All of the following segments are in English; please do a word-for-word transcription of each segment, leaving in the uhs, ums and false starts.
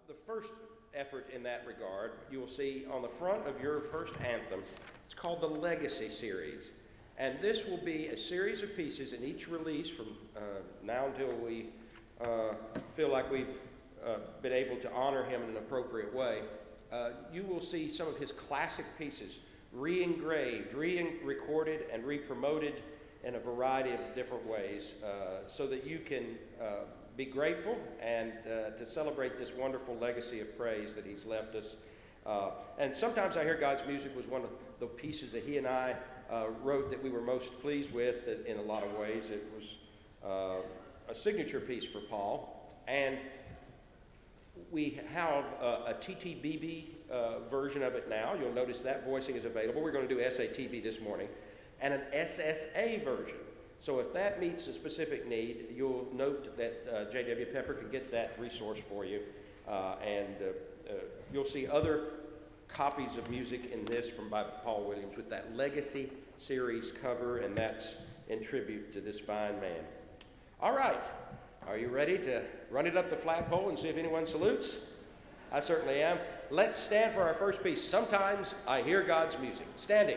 the first effort in that regard, you will see on the front of your first anthem, it's called the Legacy Series. And this will be a series of pieces in each release from uh, now until we uh, feel like we've uh, been able to honor him in an appropriate way. Uh, you will see some of his classic pieces re-engraved, re-recorded, and re-promoted in a variety of different ways uh, so that you can uh, be grateful and uh, to celebrate this wonderful legacy of praise that he's left us. Uh, and sometimes I hear God's Music was one of the pieces that he and I uh, wrote that we were most pleased with in a lot of ways. It was uh, a signature piece for Paul. And we have a, a T T B B uh, version of it now. You'll notice that voicing is available. We're going to do S A T B this morning. And an S S A version. So if that meets a specific need, you'll note that uh, J W Pepper can get that resource for you. Uh, and uh, uh, you'll see other copies of music in this from by Paul Williams with that Legacy Series cover, and that's in tribute to this fine man. All right, are you ready to run it up the flagpole and see if anyone salutes? I certainly am. Let's stand for our first piece, Sometimes I Hear God's Music. Standing.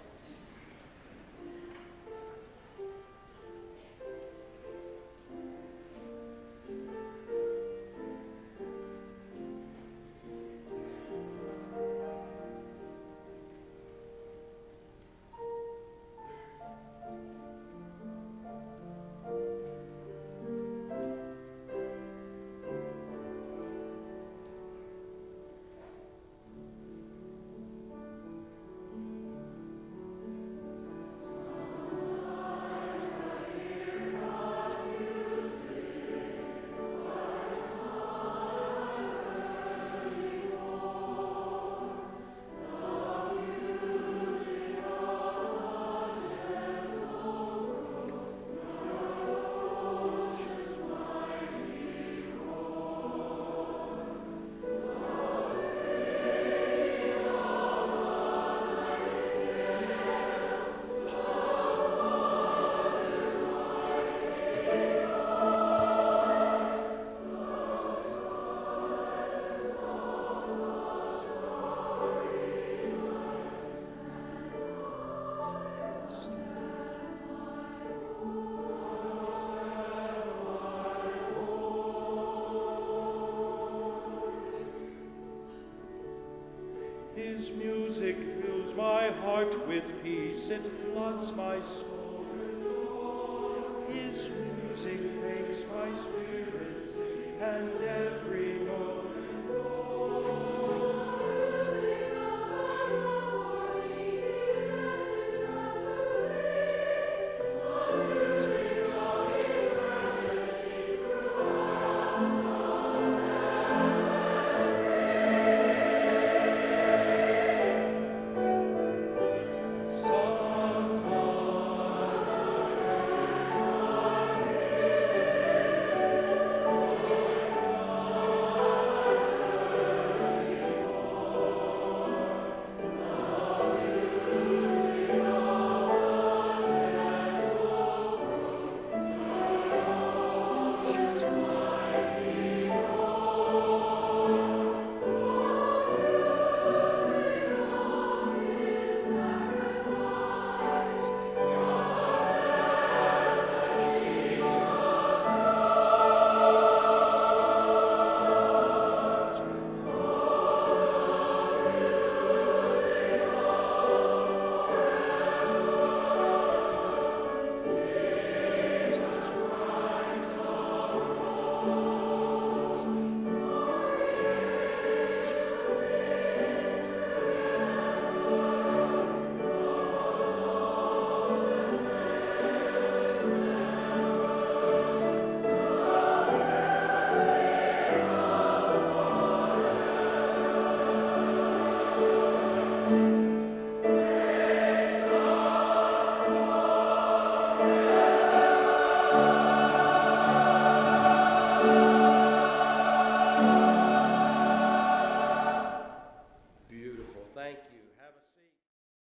His music fills my heart with peace, it floods my soul with joy. His music makes my spirit sing, and